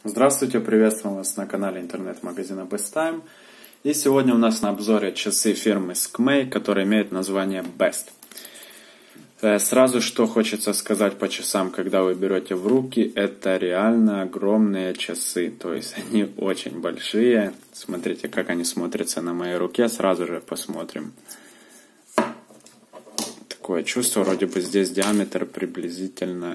Здравствуйте, приветствую вас на канале интернет-магазина Best Time. И сегодня у нас на обзоре часы фирмы Skmei, которые имеют название Best. Сразу что хочется сказать по часам, когда вы берете в руки, это реально огромные часы. То есть они очень большие. Смотрите, как они смотрятся на моей руке, сразу же посмотрим. Такое чувство, вроде бы здесь диаметр приблизительно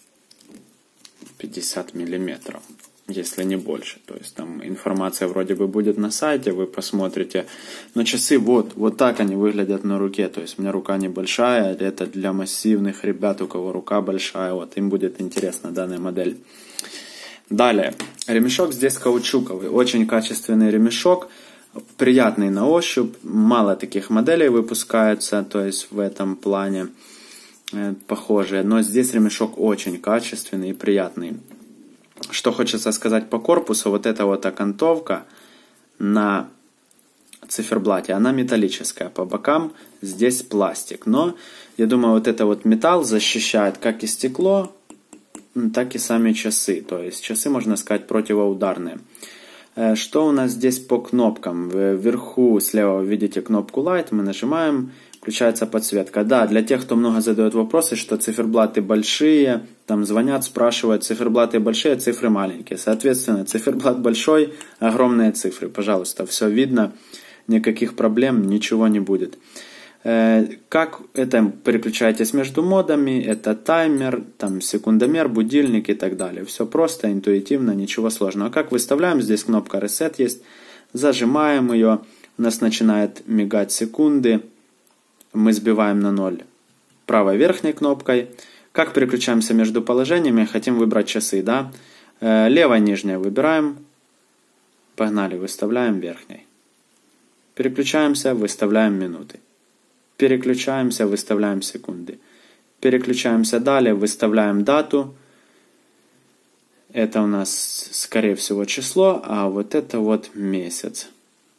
50 миллиметров, если не больше. То есть там информация вроде бы будет на сайте, вы посмотрите. Но часы вот так они выглядят на руке. То есть у меня рука небольшая, это для массивных ребят, у кого рука большая, вот им будет интересна данная модель. Далее, ремешок здесь каучуковый, очень качественный ремешок, приятный на ощупь, мало таких моделей выпускаются, то есть в этом плане похожие, но здесь ремешок очень качественный и приятный. Что хочется сказать по корпусу, вот эта вот окантовка на циферблате, она металлическая, по бокам здесь пластик, но я думаю, вот это вот металл защищает как и стекло, так и сами часы, то есть часы, можно сказать, противоударные. Что у нас здесь по кнопкам? Вверху слева вы видите кнопку Light, мы нажимаем, включается подсветка. Да, для тех, кто много задает вопросы, что циферблаты большие, там звонят, спрашивают, циферблаты большие, цифры маленькие. Соответственно, циферблат большой, огромные цифры. Пожалуйста, все видно, никаких проблем, ничего не будет. Как это переключаетесь между модами, это таймер, там секундомер, будильник и так далее. Все просто, интуитивно, ничего сложного. Как выставляем, здесь кнопка Reset есть, зажимаем ее, у нас начинает мигать секунды, мы сбиваем на 0 правой верхней кнопкой. Как переключаемся между положениями, хотим выбрать часы, да? Левой нижней выбираем, погнали, выставляем верхней. Переключаемся, выставляем минуты. Переключаемся, выставляем секунды. Переключаемся далее, выставляем дату. Это у нас, скорее всего, число, а вот это вот месяц.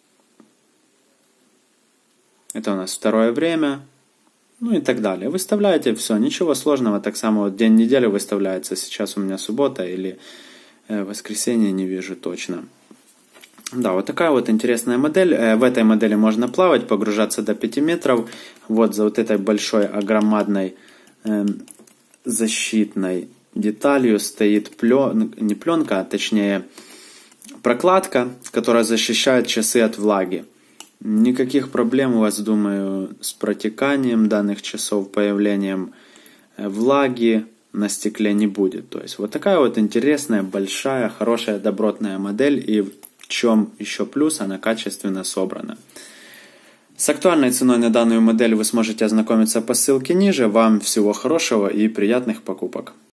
Это у нас второе время. Ну и так далее. Выставляете все, ничего сложного. Так само вот день недели выставляется. Сейчас у меня суббота или воскресенье, не вижу точно. Да, вот такая вот интересная модель. В этой модели можно плавать, погружаться до 5 метров. Вот за вот этой большой, огромадной защитной деталью стоит не пленка, а точнее прокладка, которая защищает часы от влаги. Никаких проблем у вас, думаю, с протеканием данных часов, появлением влаги на стекле не будет. То есть вот такая вот интересная, большая, хорошая, добротная модель. И в чем еще плюс, она качественно собрана. С актуальной ценой на данную модель вы сможете ознакомиться по ссылке ниже. Вам всего хорошего и приятных покупок.